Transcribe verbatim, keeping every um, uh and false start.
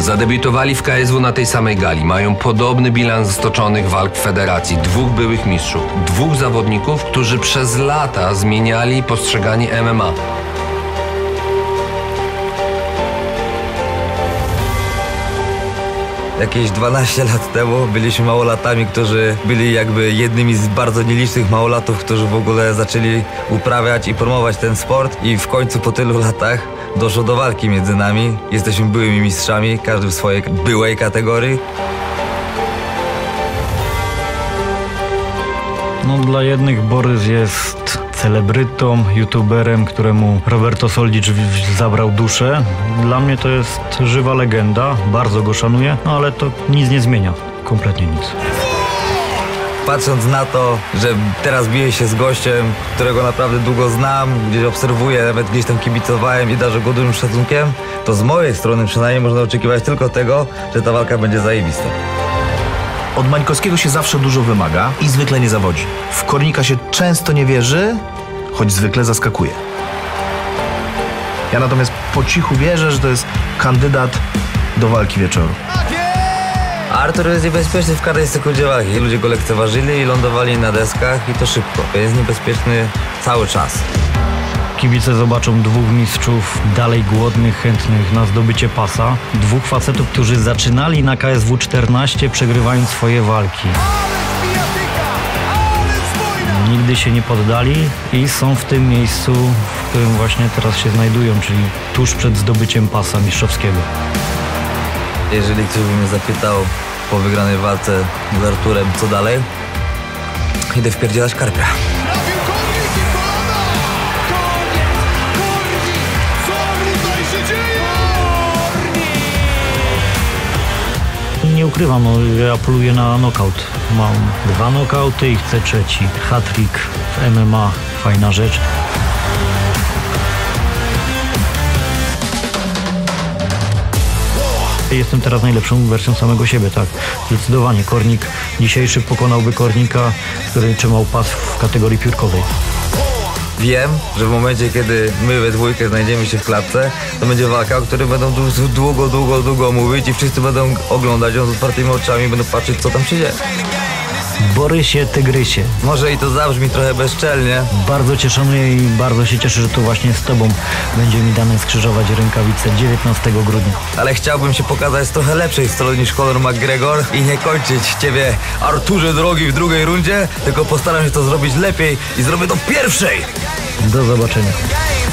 Zadebiutowali w K S W na tej samej gali. Mają podobny bilans stoczonych walk w federacji. Dwóch byłych mistrzów. Dwóch zawodników, którzy przez lata zmieniali postrzeganie M M A. Jakieś dwanaście lat temu byliśmy małolatami, którzy byli jakby jednymi z bardzo nielicznych małolatów, którzy w ogóle zaczęli uprawiać i promować ten sport. I w końcu po tylu latach doszło do walki między nami. Jesteśmy byłymi mistrzami, każdy w swojej byłej kategorii. No, dla jednych Borys jest celebrytą, youtuberem, któremu Roberto Soldic zabrał duszę. Dla mnie to jest żywa legenda, bardzo go szanuję, no ale to nic nie zmienia, kompletnie nic. Patrząc na to, że teraz biję się z gościem, którego naprawdę długo znam, gdzieś obserwuję, nawet gdzieś tam kibicowałem i darzę go dużym szacunkiem, to z mojej strony przynajmniej można oczekiwać tylko tego, że ta walka będzie zajebista. Od Mańkowskiego się zawsze dużo wymaga i zwykle nie zawodzi. W Kornika się często nie wierzy, choć zwykle zaskakuje. Ja natomiast po cichu wierzę, że to jest kandydat do walki wieczoru. Artur jest niebezpieczny w każdej sekundzie walki. Ludzie go lekceważyli i lądowali na deskach i to szybko. Jest niebezpieczny cały czas. Kibice zobaczą dwóch mistrzów, dalej głodnych, chętnych na zdobycie pasa. Dwóch facetów, którzy zaczynali na K S W czternaście, przegrywając swoje walki. Nigdy się nie poddali i są w tym miejscu, w którym właśnie teraz się znajdują, czyli tuż przed zdobyciem pasa mistrzowskiego. Jeżeli ktoś by mnie zapytał po wygranej walce z Arturem, co dalej, idę wpierdzielać karpia. Nie ukrywam, no, ja apeluję na knockout. Mam dwa knockouty i chcę trzeci. Hat-trick w M M A, fajna rzecz. Jestem teraz najlepszą wersją samego siebie, tak. Zdecydowanie. Kornik dzisiejszy pokonałby Kornika, który trzymał pas w kategorii piórkowej. Wiem, że w momencie, kiedy my we dwójkę znajdziemy się w klatce, to będzie walka, o której będą długo, długo, długo mówić i wszyscy będą oglądać ją z otwartymi oczami i będą patrzeć, co tam się dzieje. Borysie, tygrysie. Może i to zabrzmi trochę bezczelnie. Bardzo cię szanuję i bardzo się cieszę, że tu właśnie z tobą będzie mi dane skrzyżować rękawice dziewiętnastego grudnia. Ale chciałbym się pokazać z trochę lepszej strony niż Conor McGregor i nie kończyć ciebie, Arturze drogi, w drugiej rundzie, tylko postaram się to zrobić lepiej i zrobię to pierwszej. Do zobaczenia.